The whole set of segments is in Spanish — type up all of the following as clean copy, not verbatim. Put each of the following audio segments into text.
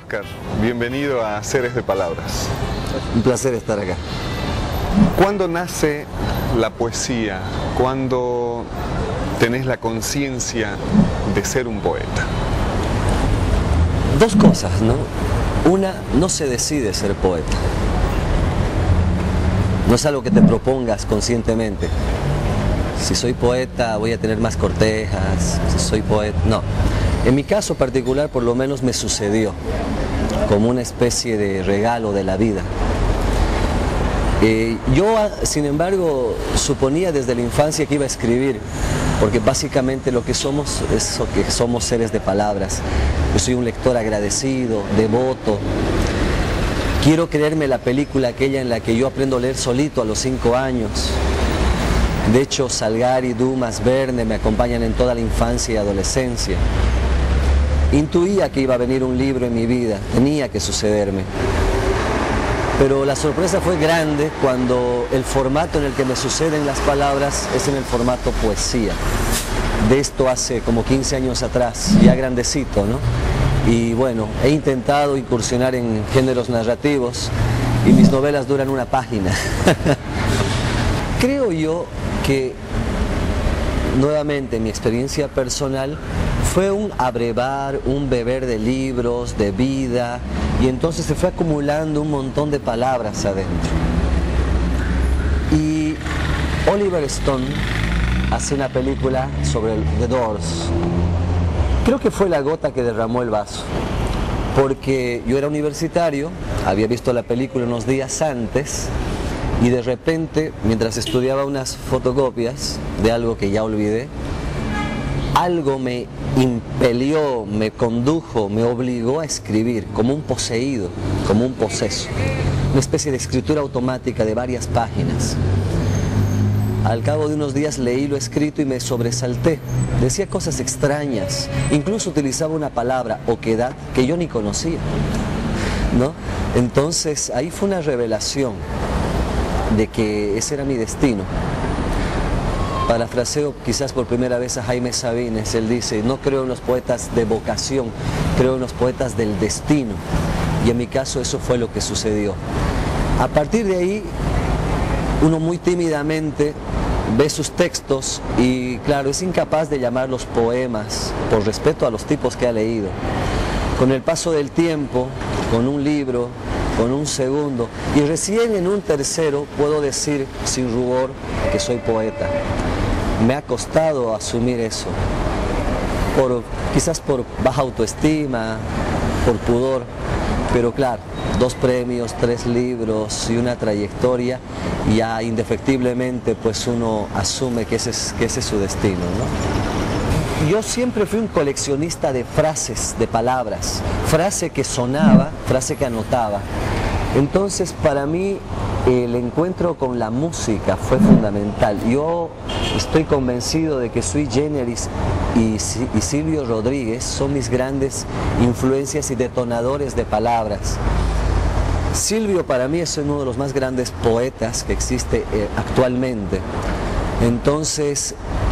Óscar, bienvenido a Seres de Palabras. Un placer estar acá. ¿Cuándo nace la poesía? ¿Cuándo tenés la conciencia de ser un poeta? Dos cosas, ¿no? Una, no se decide ser poeta. No es algo que te propongas conscientemente. Si soy poeta voy a tener más cortejas, si soy poeta... No. En mi caso particular por lo menos me sucedió como una especie de regalo de la vida. Yo, sin embargo, suponía desde la infancia que iba a escribir, porque básicamente lo que somos es que somos seres de palabras. Yo soy un lector agradecido, devoto. Quiero creerme la película aquella en la que yo aprendo a leer solito a los 5 años. De hecho, Salgari, Dumas, Verne me acompañan en toda la infancia y adolescencia. Intuía que iba a venir un libro en mi vida, tenía que sucederme. Pero la sorpresa fue grande cuando el formato en el que me suceden las palabras es en el formato poesía. De esto hace como 15 años atrás, ya grandecito, ¿no? Y bueno, he intentado incursionar en géneros narrativos y mis novelas duran una página. Creo yo que, nuevamente, mi experiencia personal fue un abrevar, un beber de libros, de vida, y entonces se fue acumulando un montón de palabras adentro. Y Oliver Stone hace una película sobre The Doors. Creo que fue la gota que derramó el vaso, porque yo era universitario, había visto la película unos días antes, y de repente, mientras estudiaba unas fotocopias de algo que ya olvidé, algo me impelió, me condujo, me obligó a escribir como un poseído, como un poseso. Una especie de escritura automática de varias páginas. Al cabo de unos días leí lo escrito y me sobresalté. Decía cosas extrañas, incluso utilizaba una palabra, oquedad, que yo ni conocía, ¿no? Entonces ahí fue una revelación de que ese era mi destino. Parafraseo quizás por primera vez a Jaime Sabines, él dice, no creo en los poetas de vocación, creo en los poetas del destino. Y en mi caso eso fue lo que sucedió. A partir de ahí, uno muy tímidamente ve sus textos y claro, es incapaz de llamarlos poemas por respeto a los tipos que ha leído. Con el paso del tiempo, con un libro, con un segundo y recién en un tercero puedo decir sin rubor que soy poeta. Me ha costado asumir eso, quizás por baja autoestima, por pudor, pero claro, 2 premios, 3 libros y una trayectoria, ya indefectiblemente pues uno asume que ese es su destino, ¿no? Yo siempre fui un coleccionista de frases, de palabras, frase que sonaba, frase que anotaba. Entonces para mí el encuentro con la música fue fundamental. Yo estoy convencido de que Sui Generis y Silvio Rodríguez son mis grandes influencias y detonadores de palabras. Silvio para mí es uno de los más grandes poetas que existe actualmente. Entonces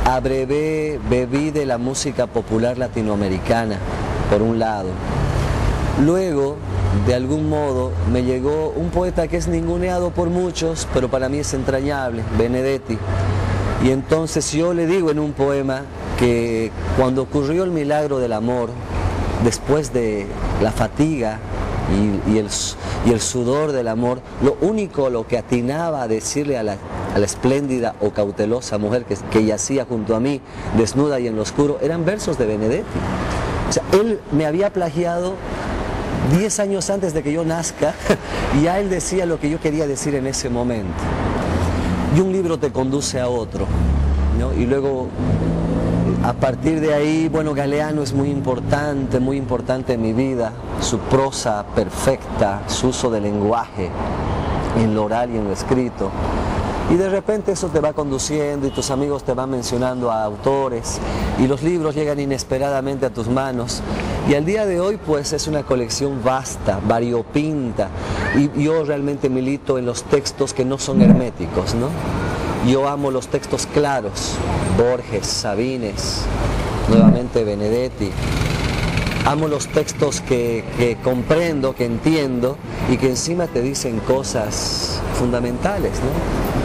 bebí de la música popular latinoamericana, por un lado. Luego, de algún modo, me llegó un poeta que es ninguneado por muchos, pero para mí es entrañable, Benedetti. Y entonces yo le digo en un poema que cuando ocurrió el milagro del amor, después de la fatiga y el sudor del amor, lo que atinaba a decirle a la espléndida o cautelosa mujer que yacía junto a mí, desnuda y en lo oscuro, eran versos de Benedetti. O sea, él me había plagiado 10 años antes de que yo nazca y ya él decía lo que yo quería decir en ese momento. Y un libro te conduce a otro, ¿no? Y luego, a partir de ahí, bueno, Galeano es muy importante en mi vida. Su prosa perfecta, su uso del lenguaje, en lo oral y en lo escrito. Y de repente eso te va conduciendo y tus amigos te van mencionando a autores y los libros llegan inesperadamente a tus manos. Y al día de hoy pues es una colección vasta, variopinta, y yo realmente milito en los textos que no son herméticos, ¿no? Yo amo los textos claros, Borges, Sabines, nuevamente Benedetti. Amo los textos que comprendo, que entiendo y que encima te dicen cosas fundamentales, ¿no?